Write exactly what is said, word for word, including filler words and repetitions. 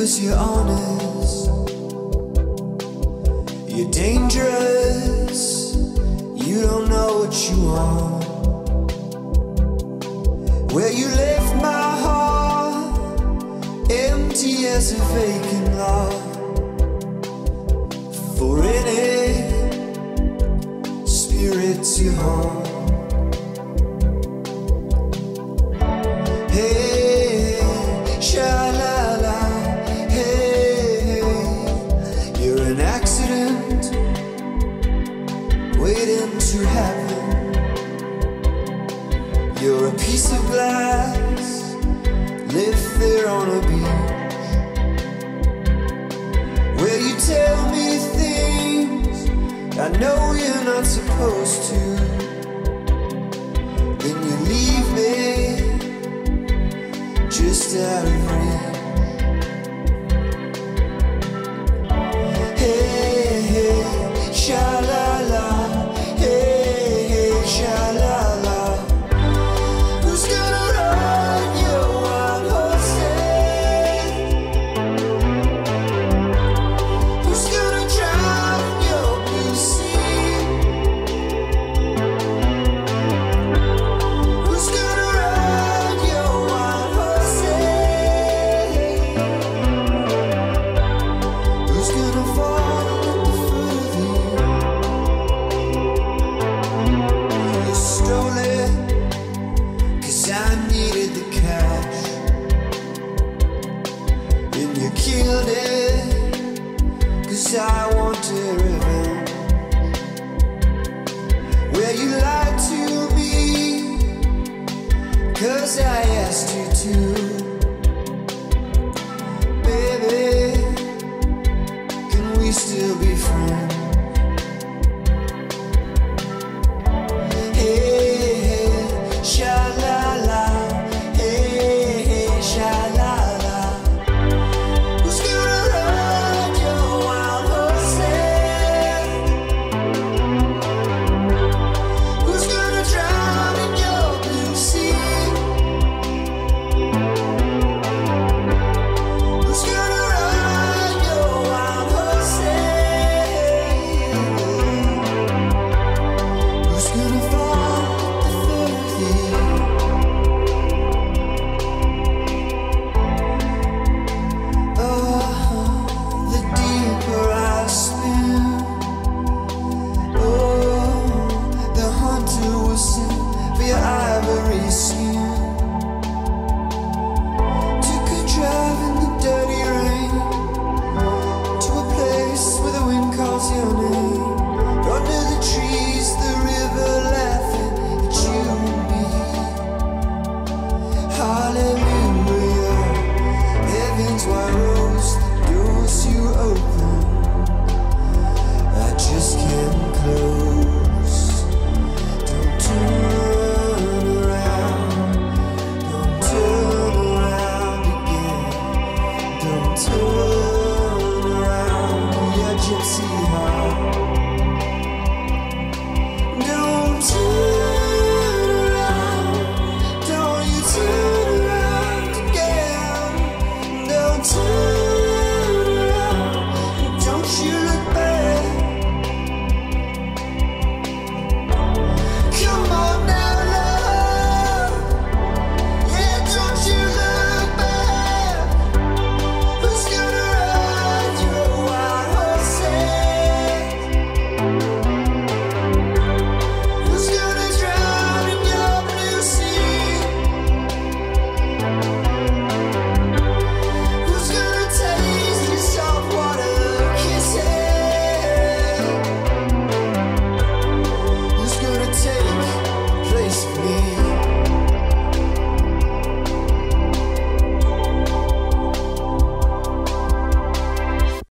'cause you're honest. You're dangerous, you don't know what you want. Where you left my heart, empty as a vacant lot. For any spirit to haunt. Hey, sha-la-la, hey, you're an accident waiting to happen. You're a piece of glass left there on a beach, where you tell me things I know you're not supposed to. Then you leave me just out of reach. Hey, hey, sha-la-la, hey, hey, sha-la-la. Who's gonna run your wild horses? Who's gonna drown your blue sea? Who's gonna run your wild horses? Who's gonna fall at the foot of you? You stole it 'cause I needed the cash, and you killed it